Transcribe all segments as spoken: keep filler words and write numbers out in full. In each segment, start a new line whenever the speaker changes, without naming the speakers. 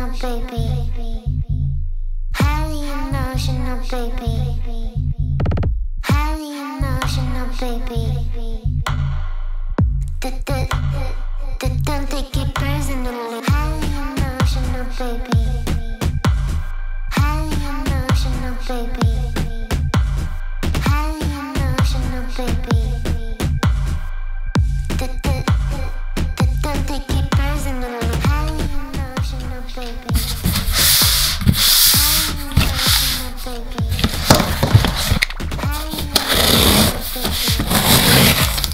baby. Highly emotional, baby. Highly emotional, baby. That that that don't take it personally. Highly emotional, baby. Highly emotional, baby. Highly emotional, baby. That that that don't take it personally. Highly emotional, baby. Highly emotional, baby. Highly emotional, baby.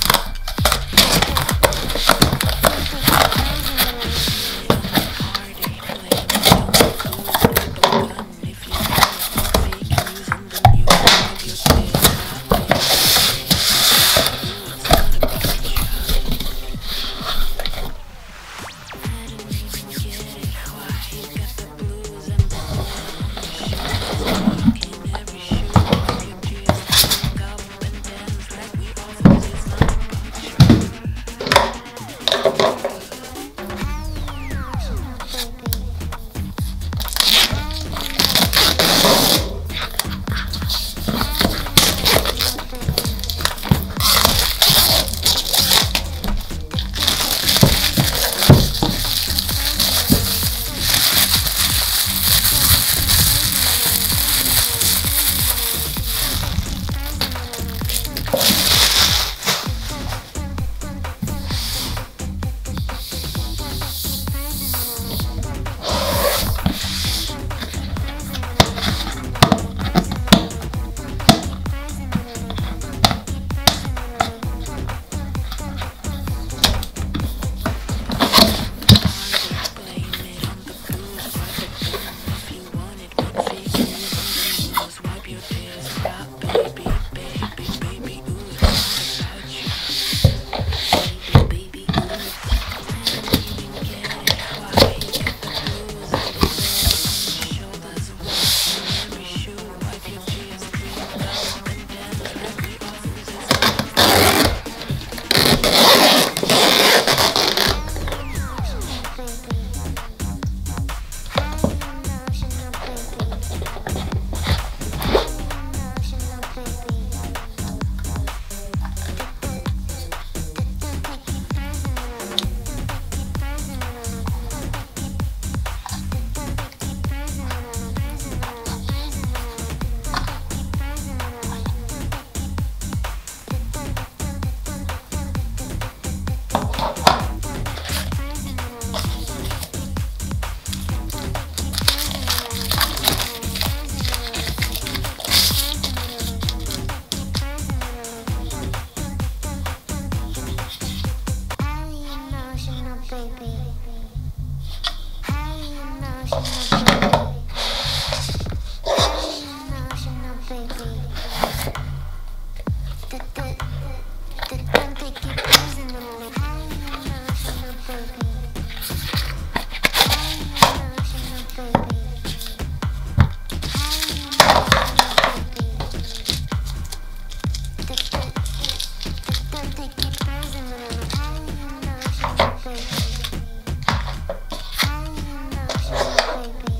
Baby.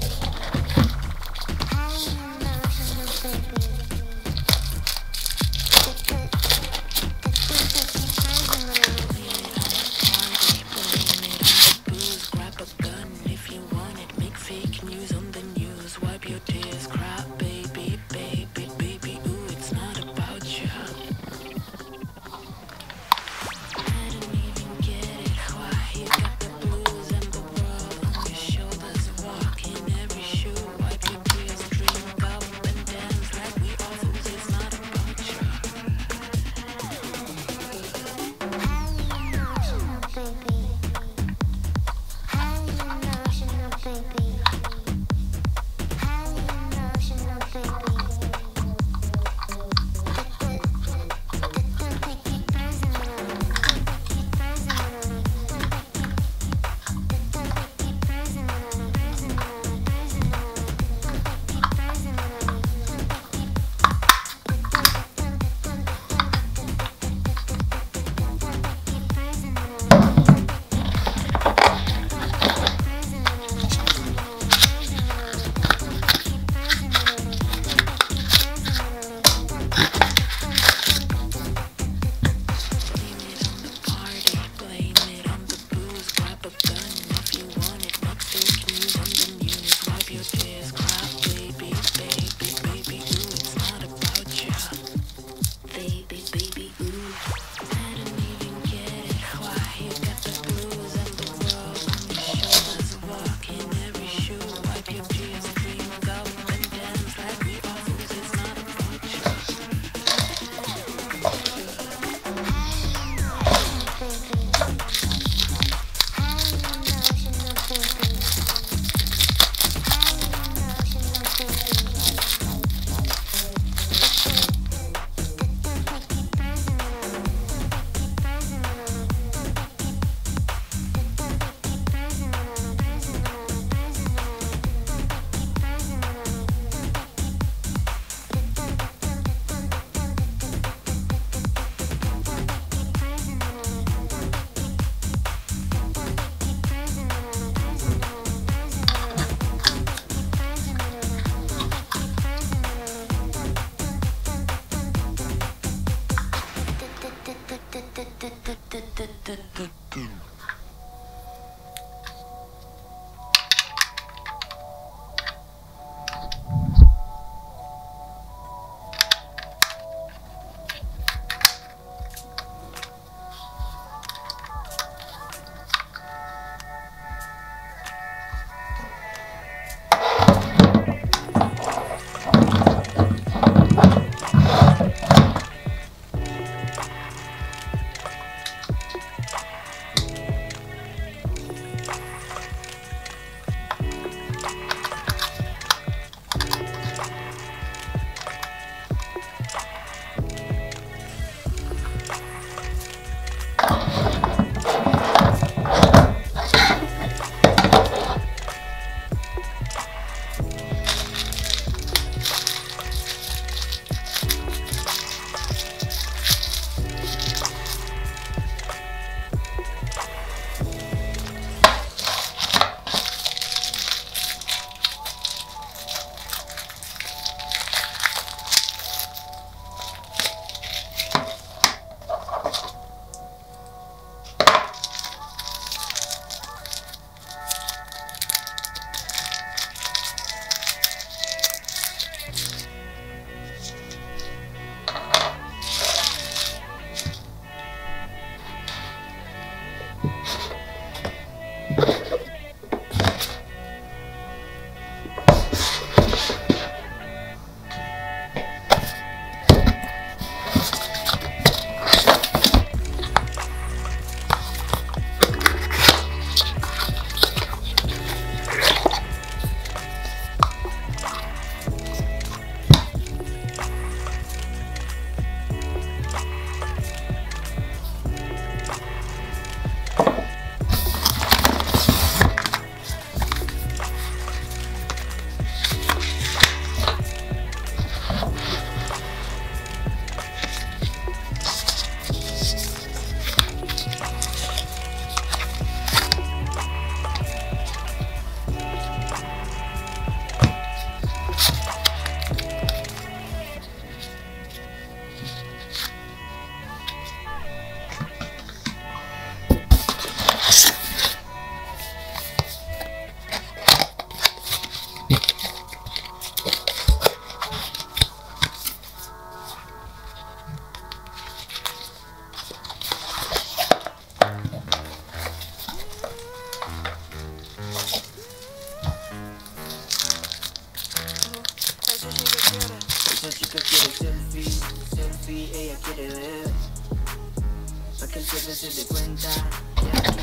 chica quiere selfie, selfie, ella quiere ver. Pa' que el jefe se dé cuenta que aquí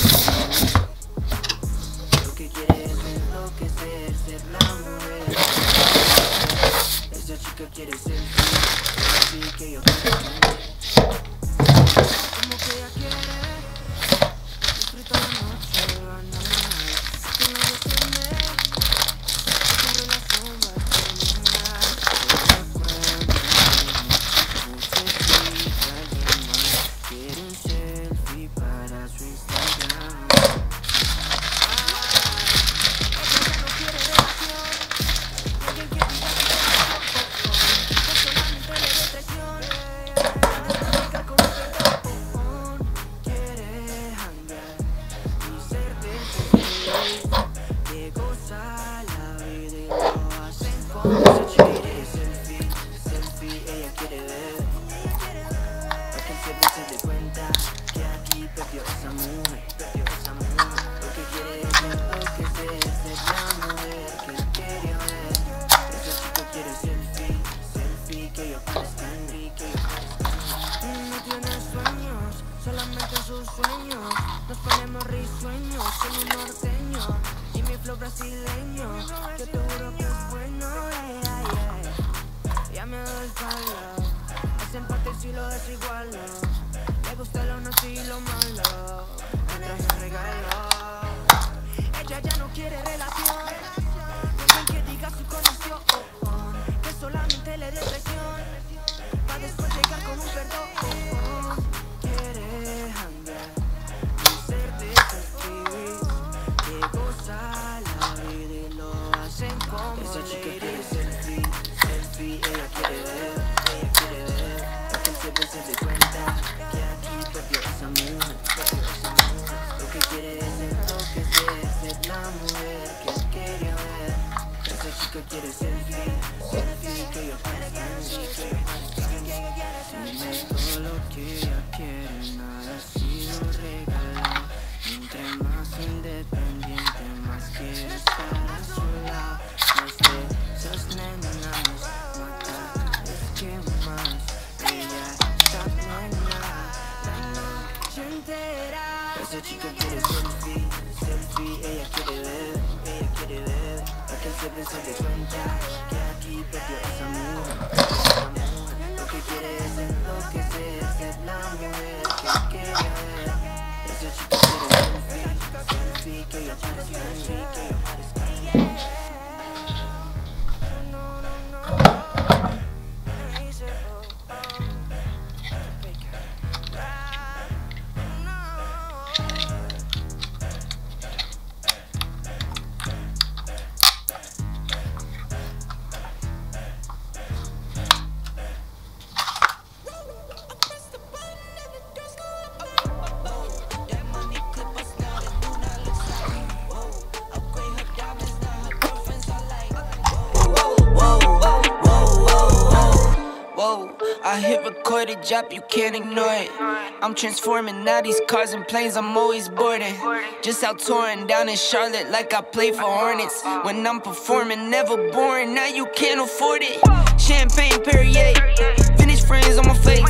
lo que quiere es enloquecer, ser la mujer. Esa chica quiere selfie, selfie, que yo quiero tener. Como que ella quiere disfrutar la noche, la night. Que no lo teme, sobre la sombra terminar. Quiere un selfie para su Instagram. Ella no quiere relación, alguien que diga que solamente le dé traición. Después con un perdón, quiere hangar y ser de que goza la vida y lo hacen como esa chica quiere selfie, selfie, ella quiere ver. Pa' que el jefe se dé cuenta que aquí perdió esa mujer, perdió esa mujer. Lo que quiere es enloquecer, ser la mujer que él quería ver. Esa chica quiere selfie, selfie, que yo parezca en mí, que yo parezca en mí. No tiene sueños, solamente sus sueños. Nos ponemos risueños, soy un norteño y mi flow brasileño. Yo te juro que es bueno, yeah, yeah. Ya me doy el palo, ese empate si lo desigualo. Le gusta lo nazi y lo malo, me traje un regalo. Ella ya no quiere relación, alguien que diga su conexión, que solamente le dé traición, pa' después llegar con un perdón. Quiere hangar y ser de esos pibis que goza la vida y lo hacen como esa chica quiere selfie, selfie, ella quiere ver, ella quiere ver. Pa' que el jefe se dé cuenta que aquí perdió esa mujer, perdió esa mujer. Lo que quiere es enloquecer, ser la mujer que él quería ver. Esa chica quiere selfie, selfie, que yo parezca en mí, que yo parezca en mí. Dime todo lo que ella quiere, nada ha sido regalado. Entre más independiente, más quiere estar a su lado. Más de esas nenas, mata, es que más ella está plena la noche entera. Esa chica quiere selfie, selfie, ella quiere ver, ella quiere ver. Pa' que el jefe se dé cuenta que aquí perdió esa mujer, esa mujer. Lo que quiere es enloquecer, ser la mujer que él quería ver. Esa chica quiere selfie, selfie, que yo parezca en mí, que yo parezca en mí. No, no, no, me dice, oh, oh, big ride, no.
I hit record a drop, you can't ignore it. I'm transforming now these cars and planes, I'm always boarding. Just out touring down in Charlotte like I play for Hornets. When I'm performing, never boring, now you can't afford it. Champagne Perrier, vintage frames on my face.